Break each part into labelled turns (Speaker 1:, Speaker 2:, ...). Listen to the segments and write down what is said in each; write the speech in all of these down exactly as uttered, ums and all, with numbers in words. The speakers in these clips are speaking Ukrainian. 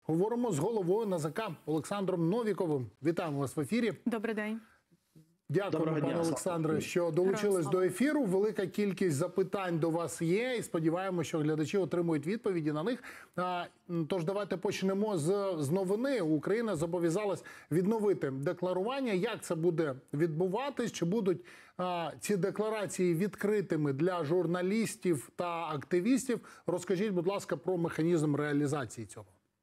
Speaker 1: Говоримо з головою НАЗК Олександром Новіковим. Вітаємо вас в ефірі.
Speaker 2: Добрий день.
Speaker 1: Дякую, пане Олександре, що долучились до ефіру. Велика кількість запитань до вас є і сподіваємося, що глядачі отримують відповіді на них. Тож давайте почнемо з, з новини. Україна зобов'язалась відновити декларування. Як це буде відбуватись? Чи будуть а, ці декларації відкритими для журналістів та активістів? Розкажіть, будь ласка, про механізм реалізації цього.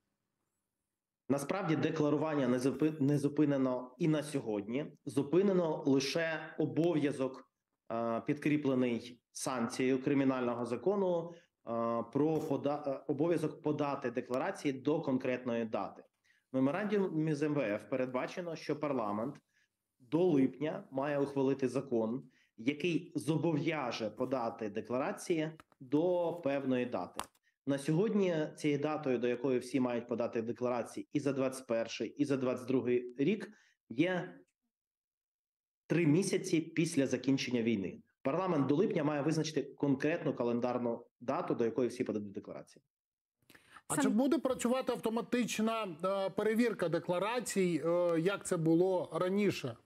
Speaker 3: Насправді декларування не зупинено і на сьогодні. Зупинено лише обов'язок, підкріплений санкцією кримінального закону, про пода... обов'язок подати декларації до конкретної дати. В меморандумі з ем ве еф передбачено, що парламент до липня має ухвалити закон, який зобов'яже подати декларації до певної дати. На сьогодні цією датою, до якої всі мають подати декларації і за двадцять перший, і за двадцять другий рік, є три місяці після закінчення війни. Парламент до липня має визначити конкретну календарну дату, до якої всі подадуть декларації.
Speaker 1: А чи буде працювати автоматична перевірка декларацій, як це було раніше?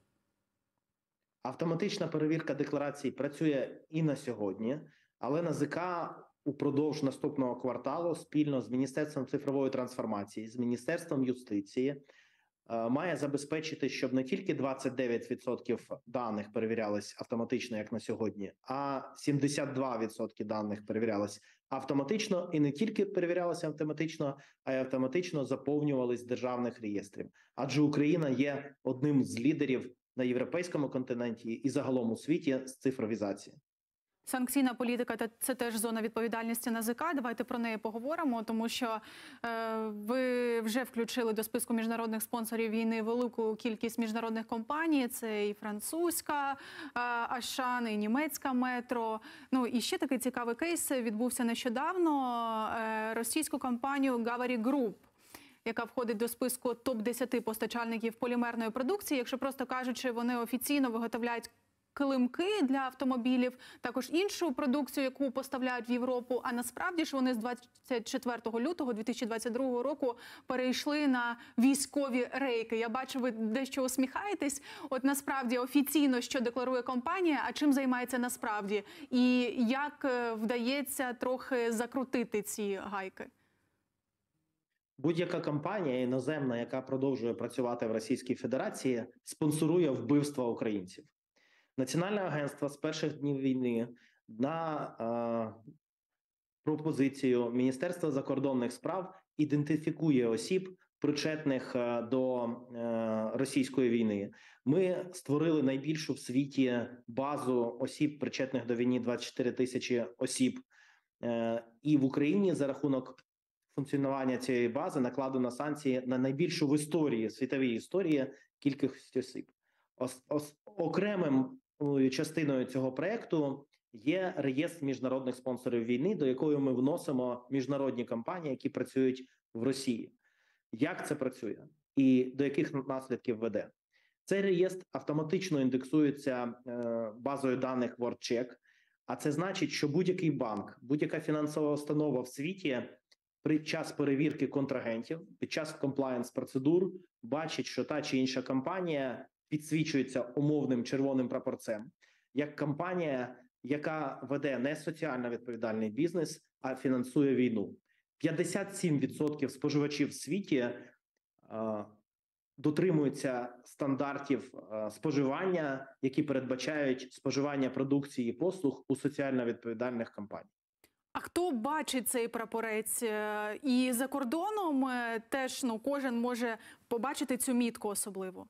Speaker 3: Автоматична перевірка декларацій працює і на сьогодні, але НАЗК упродовж наступного кварталу спільно з Міністерством цифрової трансформації, з Міністерством юстиції має забезпечити, щоб не тільки двадцять дев'ять відсотків даних перевірялись автоматично, як на сьогодні, а сімдесят два відсотки даних перевірялись автоматично, і не тільки перевірялися автоматично, а й автоматично заповнювались з державних реєстрів. Адже Україна є одним з лідерів на європейському континенті і загалом у світі з цифровізації.
Speaker 2: Санкційна політика – це теж зона відповідальності НАЗК. Давайте про неї поговоримо, тому що е, ви вже включили до списку міжнародних спонсорів війни велику кількість міжнародних компаній. Це і французька е, Ашан, і німецька Метро. Ну і ще такий цікавий кейс відбувся нещодавно. Е, російську компанію Гаварі Груп, яка входить до списку топ десять постачальників полімерної продукції. Якщо просто кажучи, вони офіційно виготовляють килимки для автомобілів, також іншу продукцію, яку поставляють в Європу, а насправді ж вони з двадцять четвертого лютого дві тисячі двадцять другого року перейшли на військові рейки. Я бачу, ви дещо усміхаєтесь. От насправді офіційно, що декларує компанія, а чим займається насправді? І як вдається трохи закрутити ці гайки?
Speaker 3: Будь-яка компанія іноземна, яка продовжує працювати в Російській Федерації, спонсорує вбивства українців. Національне агентство з перших днів війни на е, пропозицію Міністерства закордонних справ ідентифікує осіб, причетних е, до е, російської війни. Ми створили найбільшу в світі базу осіб, причетних до війни, двадцять чотири тисячі осіб. Е, і в Україні за рахунок функціонування цієї бази накладено санкції на найбільшу в історії, світовій історії кількість осіб. Ос, ос, окремим частиною цього проекту є реєстр міжнародних спонсорів війни, до якої ми вносимо міжнародні компанії, які працюють в Росії. Як це працює і до яких наслідків веде? Цей реєстр автоматично індексується е, базою даних WorldCheck, а це значить, що будь-який банк, будь-яка фінансова установа в світі під час перевірки контрагентів, під час комплаєнс-процедур бачить, що та чи інша компанія підсвічується умовним червоним прапорцем, як компанія, яка веде не соціально відповідальний бізнес, а фінансує війну. п'ятдесят сім відсотків споживачів в світі е, дотримуються стандартів е, споживання, які передбачають споживання продукції і послуг у соціально відповідальних компаніях.
Speaker 2: А хто бачить цей прапорець? І за кордоном теж ну, кожен може побачити цю мітку особливо?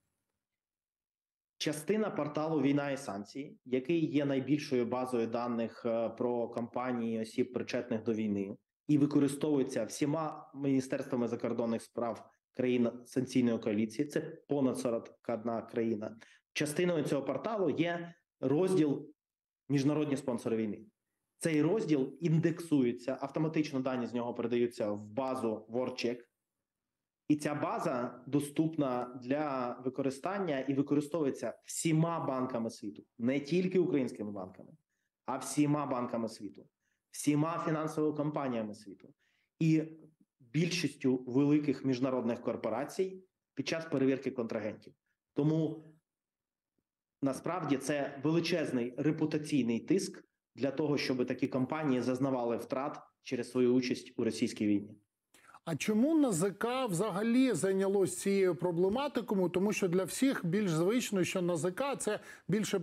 Speaker 3: Частина порталу «Війна і санкції», який є найбільшою базою даних про компанії осіб, причетних до війни, і використовується всіма міністерствами закордонних справ країн санкційної коаліції, це понад сорок одна країна. Частиною цього порталу є розділ «Міжнародні спонсори війни». Цей розділ індексується, автоматично дані з нього передаються в базу WorldCheck. І ця база доступна для використання і використовується всіма банками світу. Не тільки українськими банками, а всіма банками світу, всіма фінансовими компаніями світу. І більшістю великих міжнародних корпорацій під час перевірки контрагентів. Тому насправді це величезний репутаційний тиск для того, щоб такі компанії зазнавали втрат через свою участь у російській війні.
Speaker 1: А чому НАЗК взагалі зайнялось цією проблематикою? Тому що для всіх більш звично, що НАЗК – це більше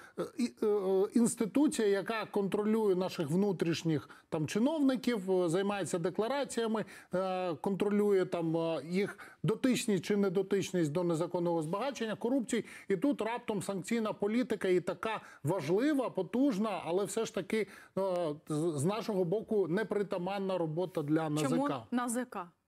Speaker 1: інституція, яка контролює наших внутрішніх там чиновників, займається деклараціями, контролює там їх дотичність чи недотичність до незаконного збагачення, корупції. І тут раптом санкційна політика і така важлива, потужна, але все ж таки з нашого боку непритаманна робота для НАЗК.
Speaker 2: Чому НАЗК?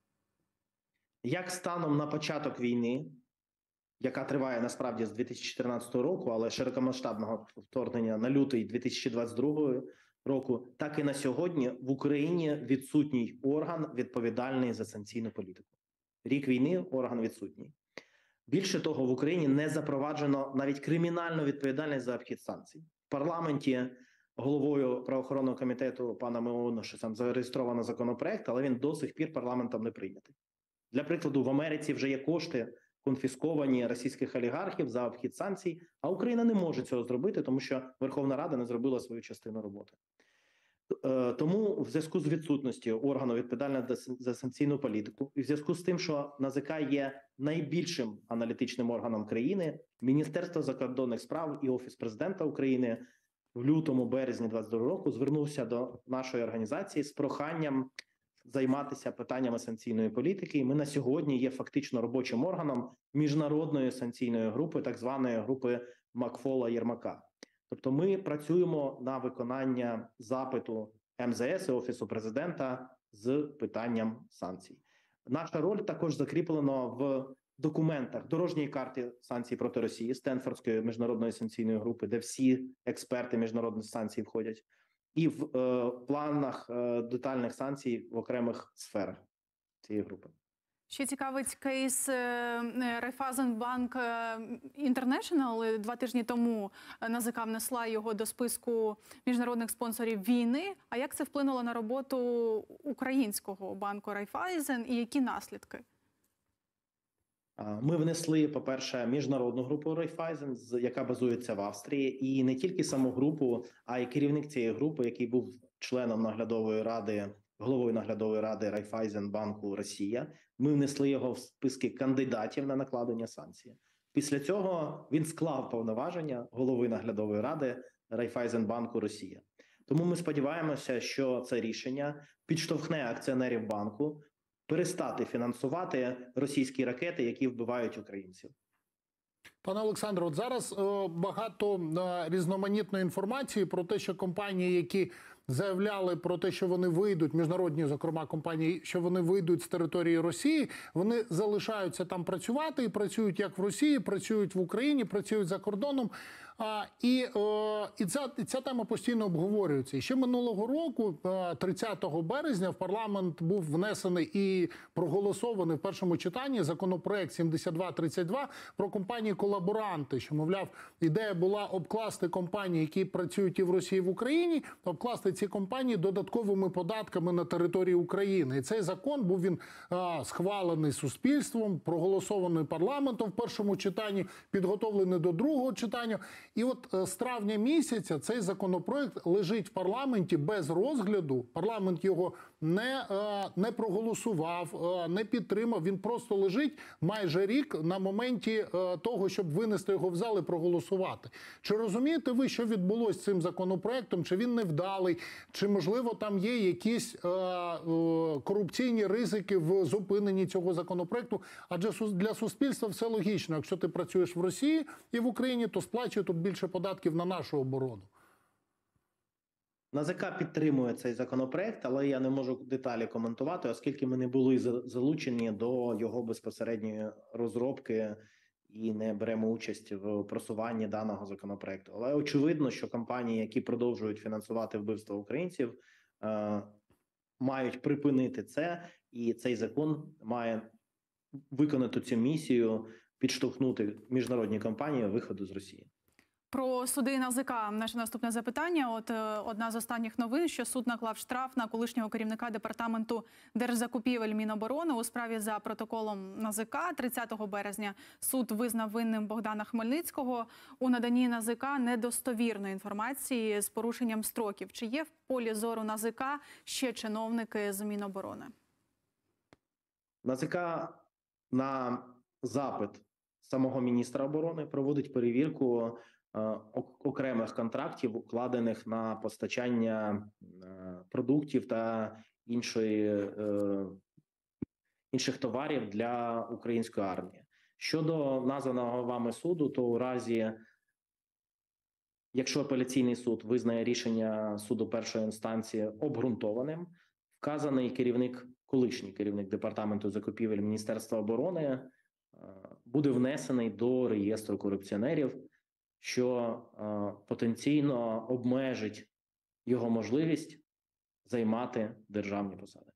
Speaker 3: Як станом на початок війни, яка триває насправді з дві тисячі чотирнадцятого року, але широкомасштабного вторгнення на лютий дві тисячі двадцять другого року, так і на сьогодні в Україні відсутній орган, відповідальний за санкційну політику. Рік війни орган відсутній. Більше того, в Україні не запроваджено навіть кримінальну відповідальність за обхід санкцій. В парламенті головою правоохоронного комітету пана Мионошем зареєстровано законопроект, але він до сих пір парламентом не прийнятий. Для прикладу, в Америці вже є кошти, конфісковані російських олігархів за обхід санкцій, а Україна не може цього зробити, тому що Верховна Рада не зробила свою частину роботи. Тому в зв'язку з відсутністю органу відповідального за санкційну політику і в зв'язку з тим, що НАЗК є найбільшим аналітичним органом країни, Міністерство закордонних справ і Офіс президента України в лютому-березні двадцять другого року звернувся до нашої організації з проханням займатися питаннями санкційної політики. І ми на сьогодні є фактично робочим органом міжнародної санкційної групи, так званої групи Макфола-Єрмака. Тобто ми працюємо на виконання запиту ем зе ес і Офісу президента з питанням санкцій. Наша роль також закріплена в документах дорожньої карти санкцій проти Росії, Стенфордської міжнародної санкційної групи, де всі експерти міжнародних санкцій входять, і в е, планах е, детальних санкцій в окремих сферах цієї групи.
Speaker 2: Ще цікавить кейс Райфайзенбанк Інтернешнл. Два тижні тому НАЗК внесла його до списку міжнародних спонсорів війни. А як це вплинуло на роботу українського банку Райфайзен і які наслідки?
Speaker 3: Ми внесли, по-перше, міжнародну групу Райфайзен, яка базується в Австрії, і не тільки саму групу, а й керівник цієї групи, який був членом наглядової ради, головою наглядової ради Райфайзенбанку Росія. Ми внесли його в списки кандидатів на накладення санкцій. Після цього він склав повноваження голови наглядової ради Райфайзенбанку Росія. Тому ми сподіваємося, що це рішення підштовхне акціонерів банку перестати фінансувати російські ракети, які вбивають українців.
Speaker 1: Пане Олександре, от зараз е, багато е, різноманітної інформації про те, що компанії, які заявляли про те, що вони вийдуть, міжнародні, зокрема, компанії, що вони вийдуть з території Росії, вони залишаються там працювати і працюють як в Росії, працюють в Україні, працюють за кордоном. А, і, е, і, ця, і ця тема постійно обговорюється. І ще минулого року, тридцятого березня, в парламент був внесений і проголосований в першому читанні законопроект сімдесят два тридцять два про компанії-колаборанти, що, мовляв, ідея була обкласти компанії, які працюють і в Росії, і в Україні, обкласти ці компанії додатковими податками на території України. І цей закон був він а, схвалений суспільством, проголосований парламентом в першому читанні, підготовлений до другого читання. І от з травня місяця цей законопроект лежить в парламенті без розгляду. Парламент його не, не проголосував, не підтримав. Він просто лежить майже рік на моменті того, щоб винести його в зал і проголосувати. Чи розумієте ви, що відбулося з цим законопроектом? Чи він невдалий? Чи, можливо, там є якісь корупційні ризики в зупиненні цього законопроекту? Адже для суспільства все логічно. Якщо ти працюєш в Росії і в Україні, то сплачує тут більше податків на нашу оборону.
Speaker 3: НАЗК підтримує цей законопроект, але я не можу деталі коментувати, оскільки ми не були залучені до його безпосередньої розробки і не беремо участь в просуванні даного законопроекту. Але очевидно, що компанії, які продовжують фінансувати вбивство українців, е, мають припинити це, і цей закон має виконати цю місію, підштовхнути міжнародні компанії виходу з Росії.
Speaker 2: Про суди НАЗК наше наступне запитання. От е, одна з останніх новин, що суд наклав штраф на колишнього керівника департаменту держзакупівель Міноборони у справі за протоколом НАЗК. тридцятого березня суд визнав винним Богдана Хмельницького у наданні НАЗК недостовірної інформації з порушенням строків. Чи є в полі зору НАЗК ще чиновники з Міноборони?
Speaker 3: НАЗК на запит самого міністра оборони проводить перевірку окремих контрактів, укладених на постачання продуктів та іншої, інших товарів для української армії. Щодо названого вами суду, то у разі, якщо апеляційний суд визнає рішення суду першої інстанції обґрунтованим, вказаний керівник, колишній керівник департаменту закупівель Міністерства оборони буде внесений до реєстру корупціонерів, що е, потенційно обмежить його можливість займати державні посади.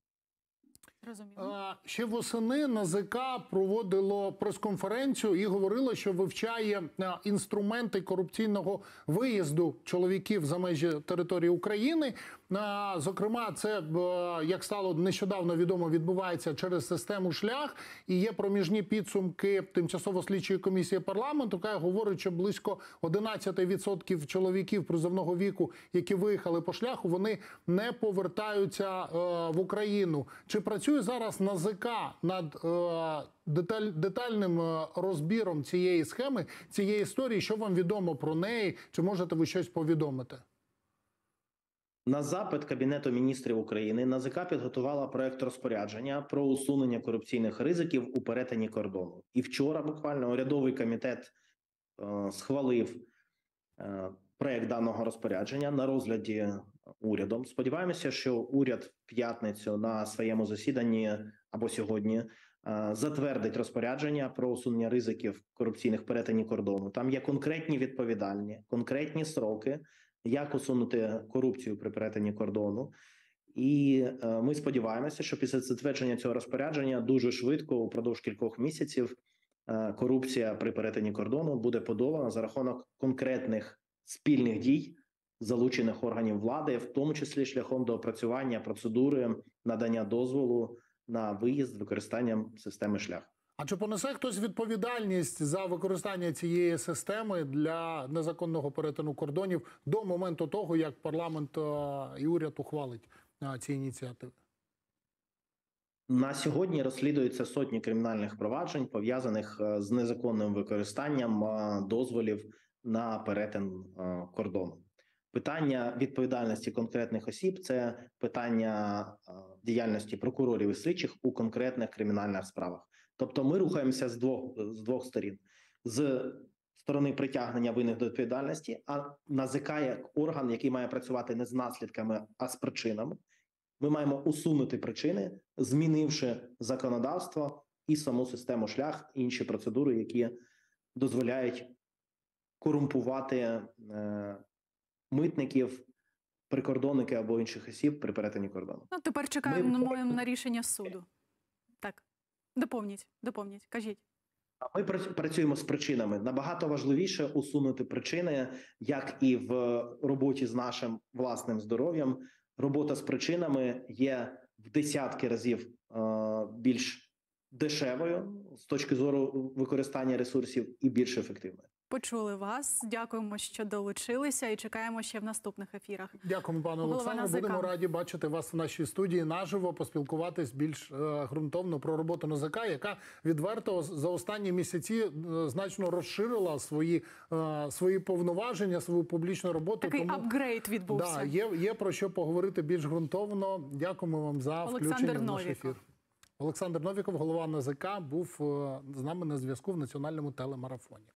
Speaker 1: А, ще восени НАЗК проводило прес-конференцію і говорило, що вивчає а, інструменти корупційного виїзду чоловіків за межі території України. А, зокрема, це, а, як стало нещодавно відомо, відбувається через систему «Шлях». І є проміжні підсумки Тимчасово-слідчої комісії парламенту, яка говорить, що близько одинадцять відсотків чоловіків призовного віку, які виїхали по шляху, вони не повертаються а, в Україну. Чи працює зараз НАЗК над е, деталь, детальним е, розбіром цієї схеми, цієї історії? Що вам відомо про неї? Чи можете ви щось повідомити?
Speaker 3: На запит Кабінету міністрів України НАЗК підготувала проект розпорядження про усунення корупційних ризиків у перетині кордону. І вчора буквально урядовий комітет е, схвалив е, проект даного розпорядження на розгляді урядом. Сподіваємося, що уряд в п'ятницю на своєму засіданні або сьогодні затвердить розпорядження про усунення ризиків корупційних перетинів кордону. Там є конкретні відповідальні, конкретні сроки, як усунути корупцію при перетині кордону. І ми сподіваємося, що після затвердження цього розпорядження дуже швидко, упродовж кількох місяців, корупція при перетині кордону буде подолана за рахунок конкретних спільних дій залучених органів влади, в тому числі шляхом доопрацювання процедури надання дозволу на виїзд з використанням системи «Шлях».
Speaker 1: А чи понесе хтось відповідальність за використання цієї системи для незаконного перетину кордонів до моменту того, як парламент і уряд ухвалить ці ініціативи?
Speaker 3: На сьогодні розслідуються сотні кримінальних проваджень, пов'язаних з незаконним використанням дозволів на перетин кордону. Питання відповідальності конкретних осіб – це питання діяльності прокурорів і слідчих у конкретних кримінальних справах. Тобто ми рухаємося з двох, з двох сторін. З сторони притягнення винних до відповідальності, а НАЗК як орган, який має працювати не з наслідками, а з причинами. Ми маємо усунути причини, змінивши законодавство і саму систему «Шлях», і інші процедури, які дозволяють корумпувати е, митників, прикордонників або інших осіб при перетині кордону.
Speaker 2: Ну, тепер чекаємо
Speaker 3: Ми...
Speaker 2: на рішення суду. Так, доповніть, доповніть, кажіть.
Speaker 3: Ми працюємо з причинами. Набагато важливіше усунути причини, як і в роботі з нашим власним здоров'ям. Робота з причинами є в десятки разів е, більш дешевою з точки зору використання ресурсів і більш ефективною.
Speaker 2: Почули вас. Дякуємо, що долучилися, і чекаємо ще в наступних ефірах.
Speaker 1: Дякуємо, пане Олександре. Будемо раді бачити вас в нашій студії наживо, поспілкуватись більш е, ґрунтовно про роботу НАЗК, яка відверто за останні місяці е, значно розширила свої, е, свої повноваження, свою публічну роботу.
Speaker 2: Такий Тому, апгрейд відбувся.
Speaker 1: Да, є, є про що поговорити більш ґрунтовно. Дякуємо вам за
Speaker 2: Олександр
Speaker 1: включення в наш
Speaker 2: Новіков.
Speaker 1: ефір. Олександр Новіков, голова НАЗК, був е, з нами на зв'язку в національному телемарафоні.